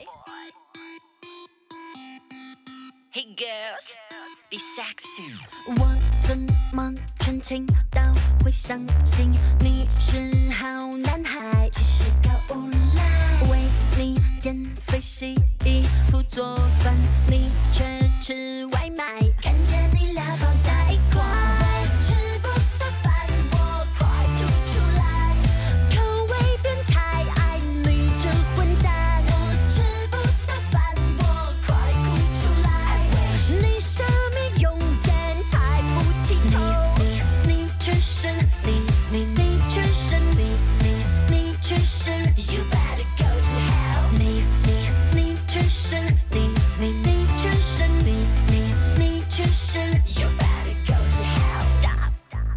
Hey girls, be sexy。 我怎么全情到会相信你是好男孩？其实个无赖，为你减肥洗衣服做饭，你却吃外卖。看见你俩抱在一块，吃不下饭，我快吐出来。口味变态，爱你这混蛋。我吃不下饭，我快哭出来。你生命永远抬不起头，你却是你却是你却是 You better go to hell。你却是你却是你却是 You better go to hell。Stop。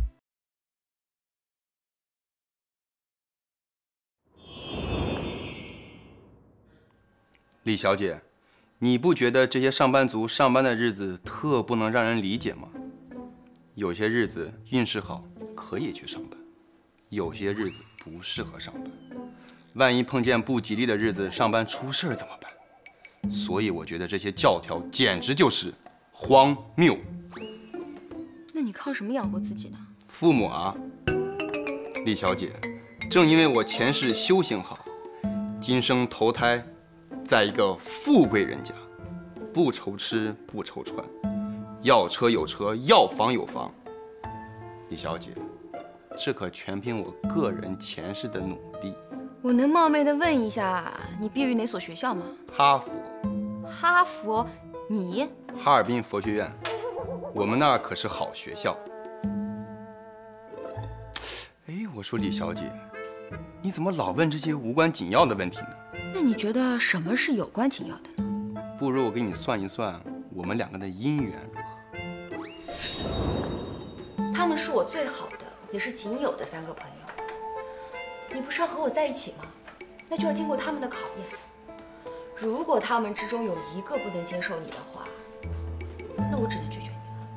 李小姐，你不觉得这些上班族上班的日子特不能让人理解吗？有些日子运势好可以去上班，有些日子不适合上班。万一碰见不吉利的日子，上班出事儿怎么办？所以我觉得这些教条简直就是荒谬。 那你靠什么养活自己呢？ 父母啊，李小姐，正因为我前世修行好，今生投胎在一个富贵人家，不愁吃不愁穿，要车有车，要房有房。李小姐，这可全凭我个人前世的努力。 我能冒昧的问一下，你毕业于哪所学校吗？ 哈佛、 哈佛，你？ 哈尔滨佛学院，我们那儿可是好学校。哎，我说李小姐，你怎么老问这些无关紧要的问题呢？ 那你觉得什么是有关紧要的呢？ 不如我给你算一算我们两个的姻缘如何？ 他们是我最好的，也是仅有的3个朋友。你不是要和我在一起吗？那就要经过他们的考验。如果他们之中有一个不能接受你的话，那我只能拒绝你了。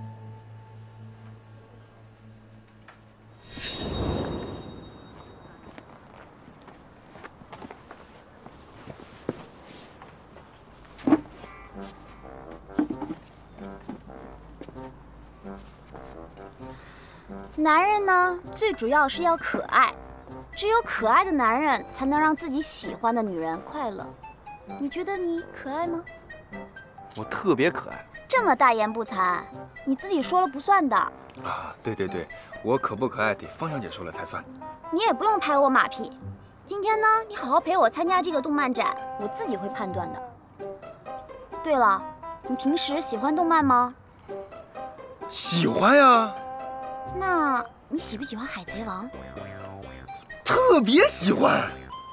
男人呢，最主要是要可爱，只有可爱的男人才能让自己喜欢的女人快乐。你觉得你可爱吗？ 我特别可爱。 这么大言不惭，你自己说了不算的。 啊，对对对，我可不可爱得芳香姐说了才算。 你也不用拍我马屁。今天呢，你好好陪我参加这个动漫展，我自己会判断的。对了，你平时喜欢动漫吗？ 喜欢呀。 那你喜不喜欢《海贼王》？ 特别喜欢。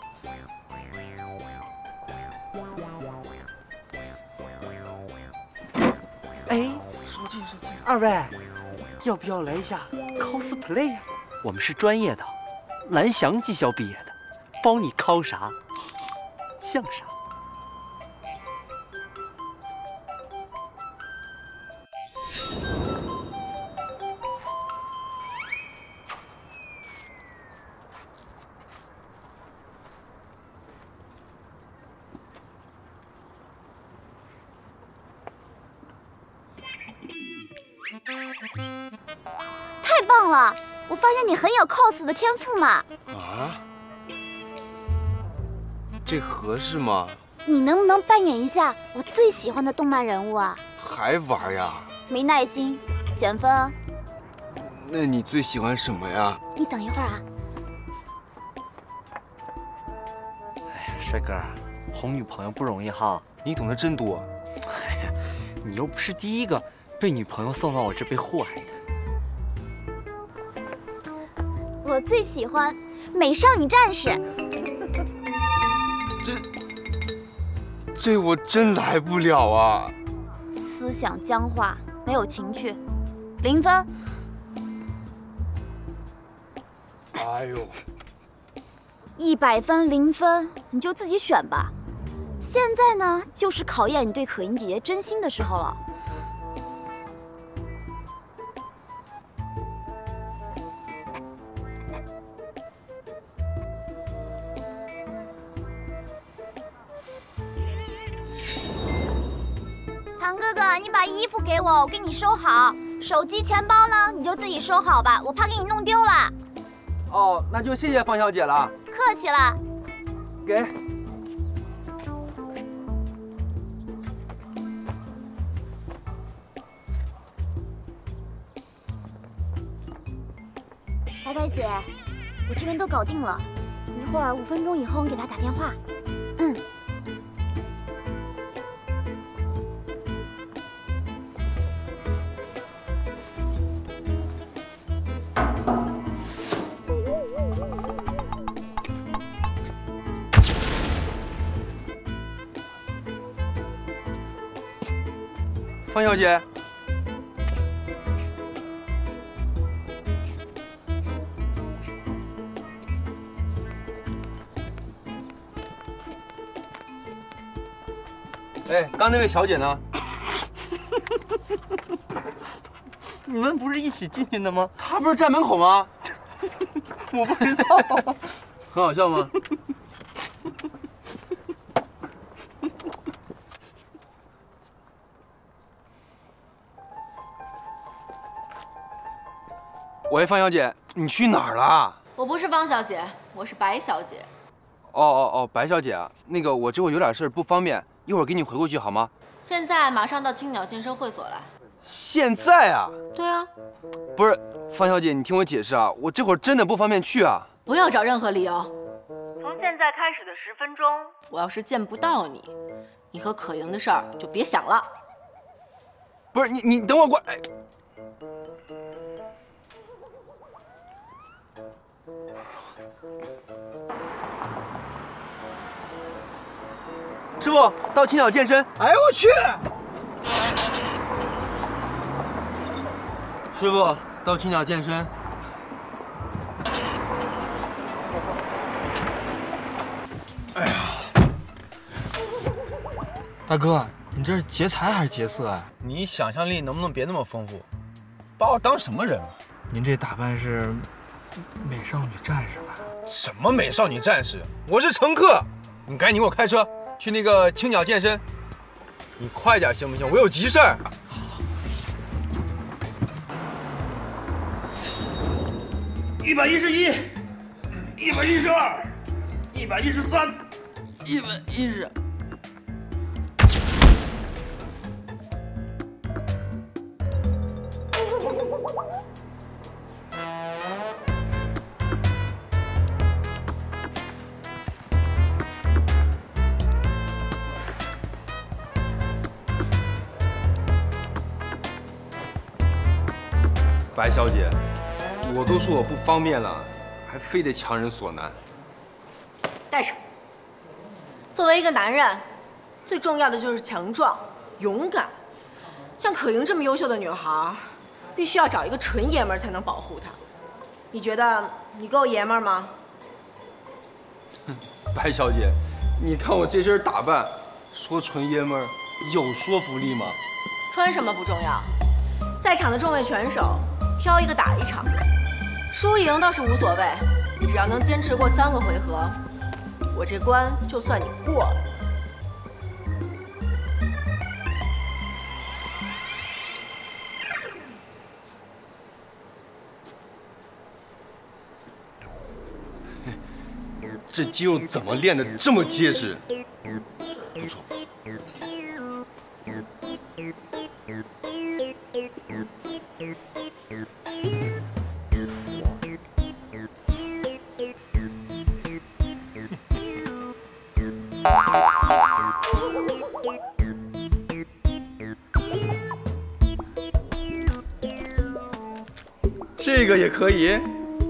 哎，手机，二位，要不要来一下 cosplay 呀？我们是专业的，蓝翔技校毕业的，包你 cos 啥像啥。 太棒了！我发现你很有 cos 的天赋嘛。 啊？这合适吗？ 你能不能扮演一下我最喜欢的动漫人物啊？ 还玩呀？ 没耐心，减分啊。 那你最喜欢什么呀？ 你等一会儿啊。 哎呀，帅哥，哄女朋友不容易哈， 你懂得真多。 哎呀，你又不是第一个被女朋友送到我这被祸害的。 我最喜欢美少女战士。 这我真来不了啊！ 思想僵化，没有情趣，0分。 哎呦 ，100分0分，你就自己选吧。现在呢，就是考验你对可盈姐姐真心的时候了。 唐哥哥，你把衣服给我，我给你收好。手机、钱包呢，你就自己收好吧，我怕给你弄丢了。 哦，那就谢谢方小姐了。 客气了。 给。 白白姐，我这边都搞定了，一会儿5分钟以后你给他打电话。嗯。 方小姐， 哎，刚那位小姐呢？ 你们不是一起进去的吗？ 她不是站门口吗？ 我不知道。 很好笑吗？喂，方小姐，你去哪儿了？ 我不是方小姐，我是白小姐。 哦，白小姐啊，那个我这会有点事不方便，一会儿给你回过去好吗？ 现在马上到青鸟健身会所来。 现在啊？ 对啊。 不是，方小姐，你听我解释啊，我这会儿真的不方便去啊。 不要找任何理由。从现在开始的10分钟，我要是见不到你，你和可盈的事儿就别想了。 不是你等我过来。哎。 师傅，到青鸟健身。 哎呦我去！ 师傅，到青鸟健身。 哎呀，大哥，你这是劫财还是劫色啊？ 你想象力能不能别那么丰富？把我当什么人啊？ 您这打扮是美少女战士吧？ 什么美少女战士？我是乘客，你赶紧给我开车去那个青鸟健身。你快点行不行？我有急事儿。 111、112、113、110。 白小姐，我都说我不方便了，还非得强人所难。 带上。作为一个男人，最重要的就是强壮、勇敢。像可盈这么优秀的女孩，必须要找一个纯爷们儿才能保护她。你觉得你够爷们儿吗？ 白小姐，你看我这身打扮，说纯爷们儿有说服力吗？ 穿什么不重要，在场的众位选手挑一个打一场，输赢倒是无所谓，你只要能坚持过3个回合，我这关就算你过了。 这肌肉怎么练得这么结实？不错。这个也可以。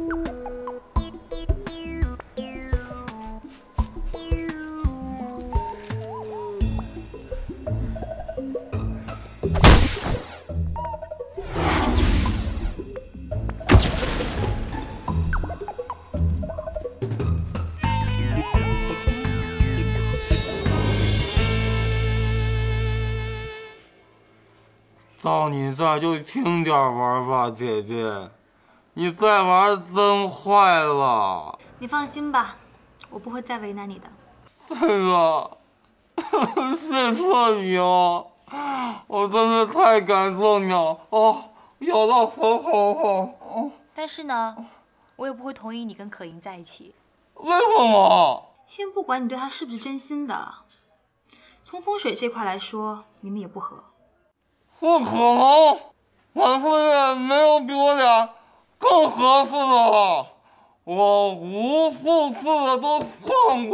照你这儿就轻点玩吧，姐姐，你再玩真坏了。 你放心吧，我不会再为难你的。 这个是测评， 我真的太感动你了哦，咬到很好。 但是呢，我也不会同意你跟可盈在一起。 为什么？ 先不管你对他是不是真心的，从风水这块来说，你们也不合。 不可能，俺父也没有比我俩更合适的了。我无数次的都放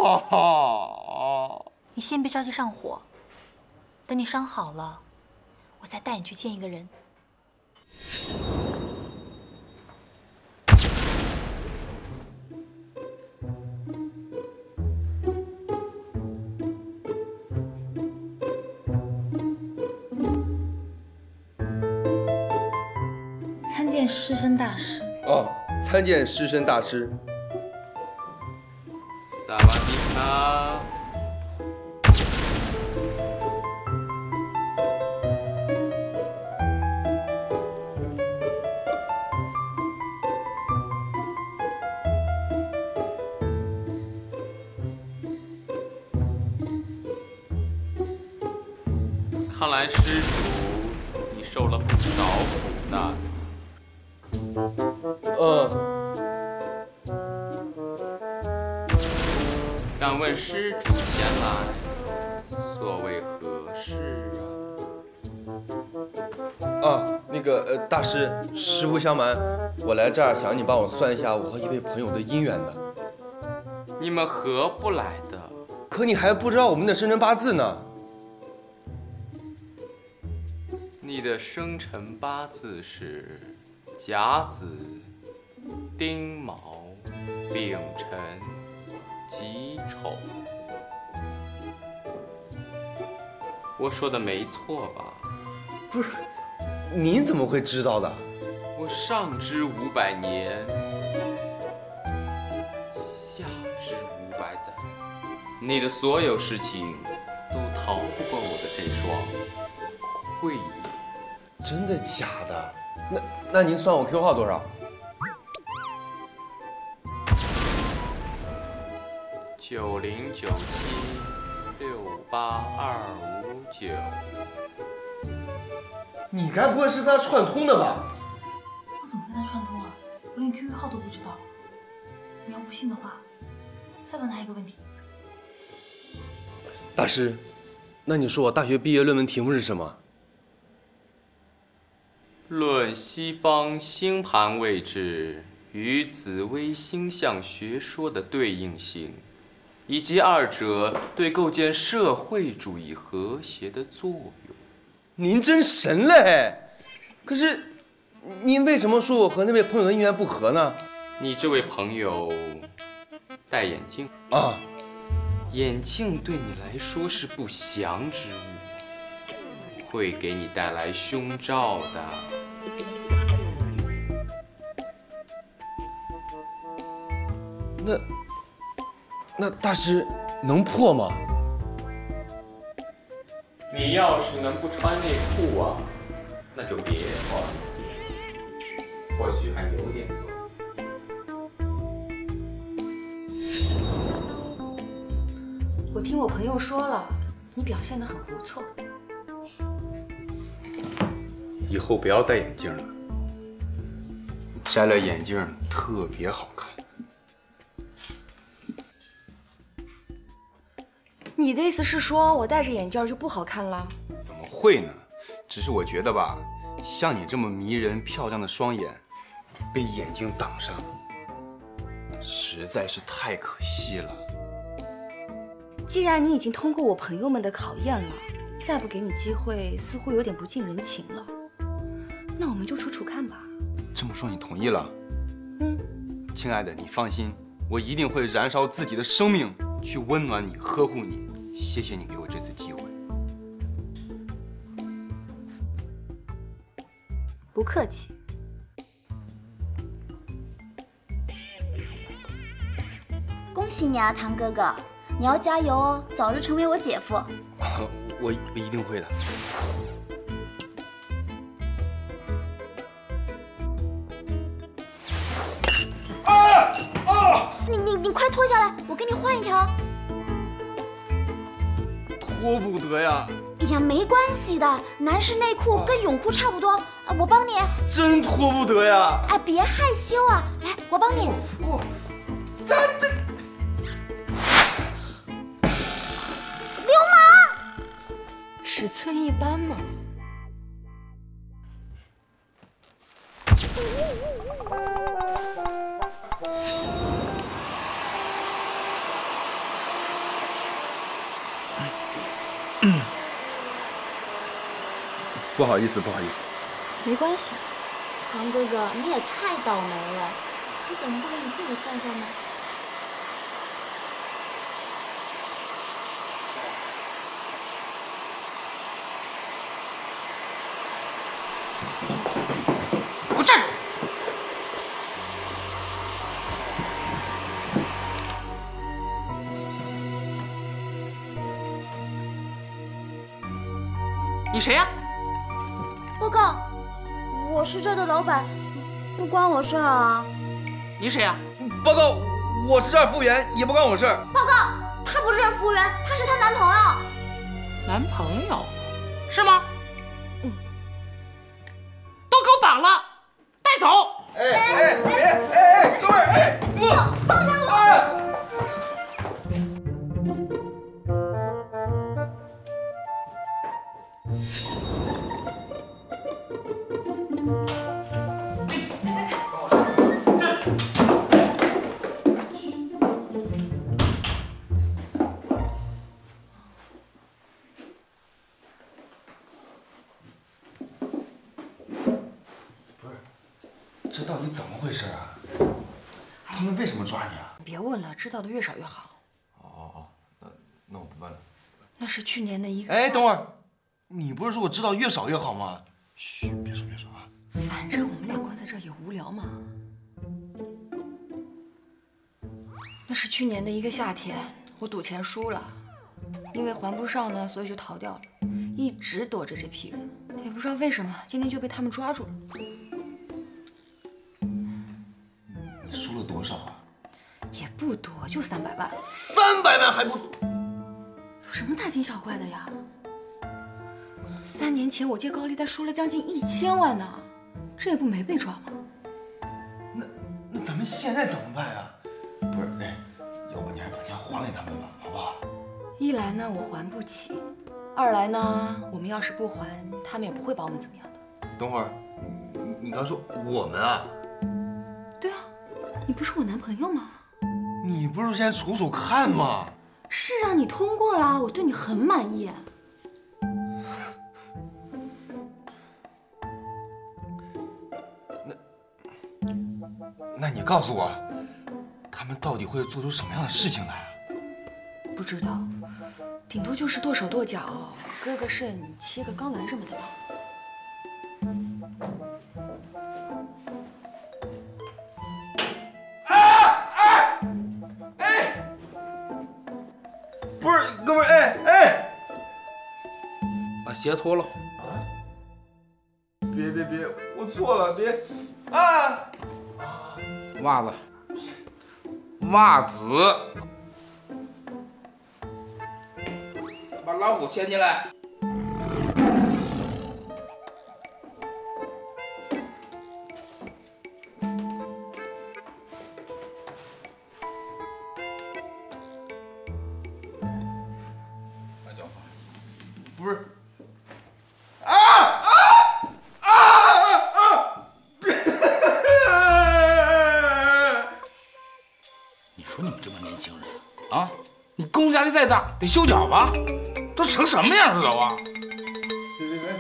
过。 你先别着急上火，等你伤好了，我再带你去见一个人。参见师生大师。 哦，参见师生大师。 萨瓦迪卡。看来施主，你受了不少苦难。敢问施主前来，所为何事啊？那个大师，实不相瞒，我来这儿想让你帮我算一下我和一位朋友的姻缘的。你们合不来的。可你还不知道我们的生辰八字呢。你的生辰八字是甲子、丁卯、丙辰、己丑。我说的没错吧？不是，你怎么会知道的？我上知500年，下知500载，你的所有事情都逃不过我的这双慧眼。真的假的？那您算我 Q 号多少？9097682259。你该不会是跟他串通的吧？ 我怎么跟他串通啊？我连 QQ 号都不知道。你要不信的话，再问他一个问题。 大师，那你说我大学毕业论文题目是什么？论西方星盘位置与紫微星象学说的对应性，以及二者对构建社会主义和谐的作用。您真神嘞！可是，您为什么说我和那位朋友的姻缘不合呢？你这位朋友戴眼镜啊，眼镜对你来说是不祥之物，会给你带来凶兆的。那大师能破吗？你要是能不穿内裤啊，那就别破了，或许还有点作用。 我听我朋友说了，你表现得很不错。 以后不要戴眼镜了，摘了眼镜特别好看。 你的意思是说我戴着眼镜就不好看了？ 怎么会呢？只是我觉得吧，像你这么迷人漂亮的双眼，被眼镜挡上，实在是太可惜了。 既然你已经通过我朋友们的考验了，再不给你机会，似乎有点不近人情了。那我们就处处看吧。 这么说你同意了？亲爱的，你放心，我一定会燃烧自己的生命去温暖你、呵护你。谢谢你给我这次机会。 不客气。 恭喜你啊，堂哥哥！你要加油哦，早日成为我姐夫。 我一定会的。 你快脱下来，我给你换一条。 脱不得呀， 哎呀，没关系的，男士内裤跟泳裤差不多，我帮你。 真拖不得呀！ 哎，别害羞啊，来，我帮你。 这流氓！ 尺寸一般嘛。 不好意思，不好意思。 没关系。 韩哥哥，你也太倒霉了，你怎么不给你自己算算呢？ 给我站住！你谁呀？ 报告，我是这儿的老板，不关我事儿啊。 你谁呀？ 报告，我是这儿服务员，也不关我事儿。 报告，他不是这儿服务员，他是她男朋友。 男朋友？是吗？都给我绑了，带走！ 各位， 放开我！ 这到底怎么回事啊？他们为什么抓你啊？ 别问了，知道的越少越好。 那我不问了。 那是去年的一个…… 哎，等会儿，你不是说我知道越少越好吗？嘘，别说啊。 反正我们俩关在这儿也无聊嘛。那是去年的一个夏天，我赌钱输了，因为还不上呢，所以就逃掉了，一直躲着这批人，也不知道为什么，今天就被他们抓住了。 你输了多少啊？ 也不多，就300万。 300万还不多？ 有什么大惊小怪的呀？3年前我借高利贷输了将近1000万呢，这也不没被抓吗？ 那咱们现在怎么办啊？不是，要不你还把钱还给他们吧，好不好？ 一来呢，我还不起；二来呢，我们要是不还，他们也不会把我们怎么样的。 等会儿，你刚说我们啊？ 对啊，你不是我男朋友吗？ 你不是先数数看吗？ 是啊，你通过了，我对你很满意。 那你告诉我，他们到底会做出什么样的事情来啊？ 不知道，顶多就是剁手剁脚、割个肾、切个睾丸什么的吧。 不是，哥们儿， 把鞋脱了。 别，我错了，别啊！ 袜子，把老虎牵进来。 不是， 你说你们这帮年轻人啊，你工作压力再大，得修脚吧？都成什么样了都啊！ 别，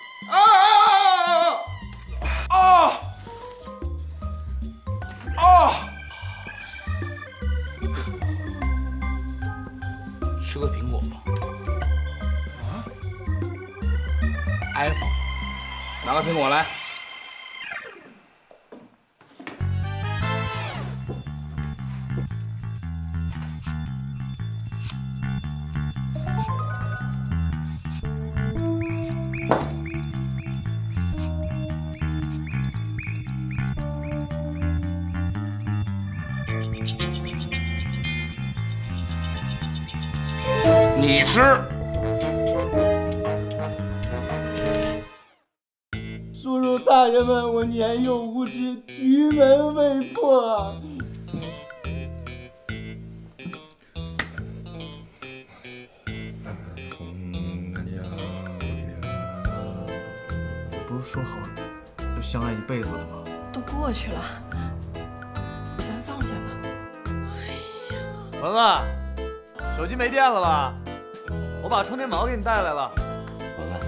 吃个苹果吧。iPhone， 拿个苹果来。你吃。 大人们，我年幼无知，局门未破。 不是说好要相爱一辈子的吗？ 都过去了，咱放下吧。 文文，手机没电了吧？我把充电宝给你带来了。 文文，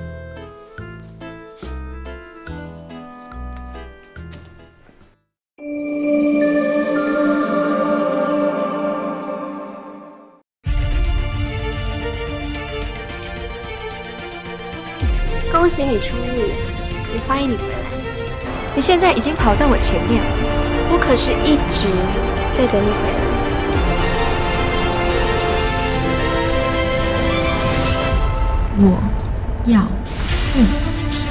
恭喜你出狱，也欢迎你回来。你现在已经跑在我前面了，我可是一直在等你回来。我要复仇。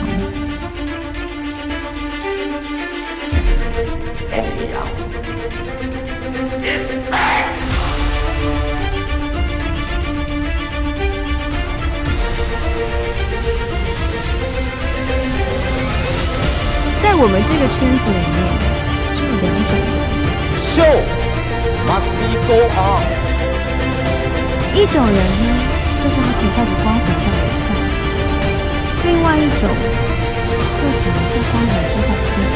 Anyhow is back。 在我们这个圈子里面，只有2种人。 Show must be go on。 一种人呢，就是他可以带着光环在脸上；另外一种，就只能在光环之后哭泣。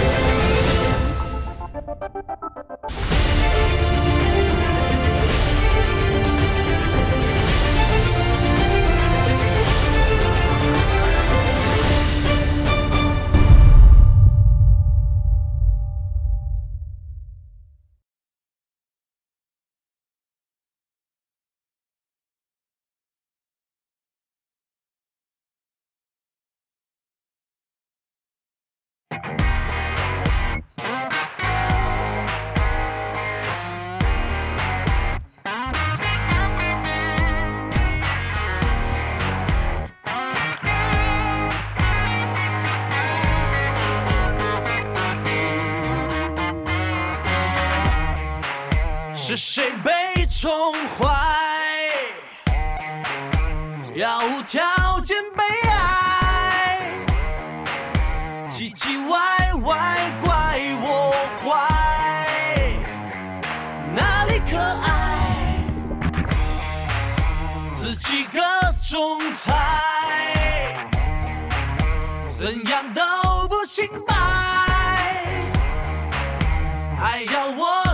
是谁被宠坏？要无条件被爱，唧唧歪歪怪我坏，哪里可爱？自己各种猜，怎样都不清白，还要我